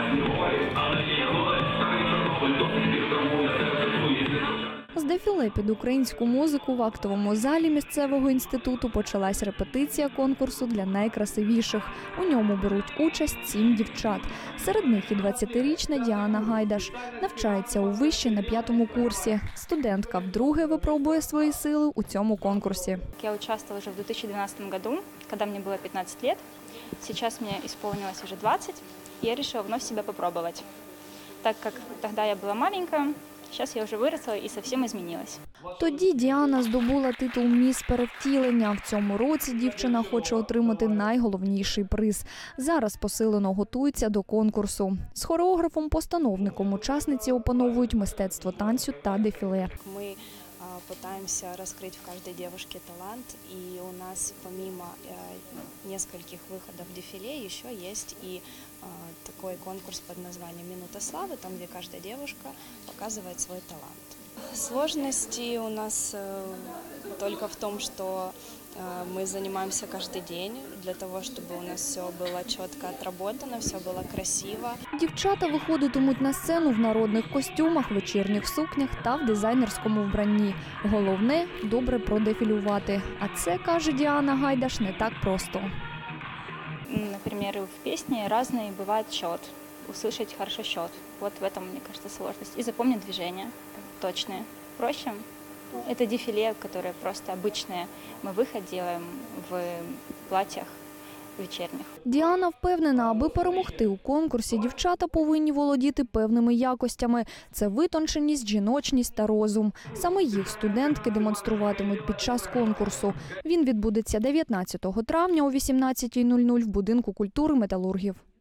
З дефіле під українську музику в актовому залі місцевого інституту почалась репетиція конкурсу для найкрасивіших. У ньому беруть участь 7 дівчат. Серед них і 20-річна Діана Гайдаш. Навчається у виші на 5-му курсі. Студентка вдруге випробує свої сили у цьому конкурсі. Я участвовала уже в 2012 году, когда мне было 15 лет. Сейчас мне исполнилось уже 20, и я решила вновь себя попробовать. Так как тогда я была маленькая, сейчас я уже выросла и совсем изменилась. Тоді Діана здобула титул «Міс Перевтілення». В цьому році дівчина хоче отримати найголовніший приз. Зараз посилено готується до конкурсу. З хореографом-постановником учасниці опановують мистецтво танцю та дефіле. Мы пытаемся раскрыть в каждой девушке талант, и у нас помимо нескольких выходов в дефиле еще есть и такой конкурс под названием «Минута славы», там, где каждая девушка показывает свой талант. Сложности у нас только в том, что мы занимаемся каждый день для того, чтобы у нас все было четко отработано, все было красиво. Дівчата виходитимуть на сцену в народних костюмах, вечірніх сукнях та в дизайнерському вбранні. Головне – добре продефілювати. А це, каже Діана Гайдаш, не так просто. Например, в песне разный бывает счет. Услышать хорошо счет. Вот в этом, мне кажется, сложность. И запомнить движения точные. Проще – это дефиле, которое просто обычное. Мы выход делаем в платьях вечірніх. Діана впевнена, аби перемогти у конкурсі, дівчата повинні володіти певними якостями. Це витонченість, жіночність та розум. Саме їх студентки демонструватимуть під час конкурсу. Він відбудеться 19 травня о 18:00 в Будинку культури металургів.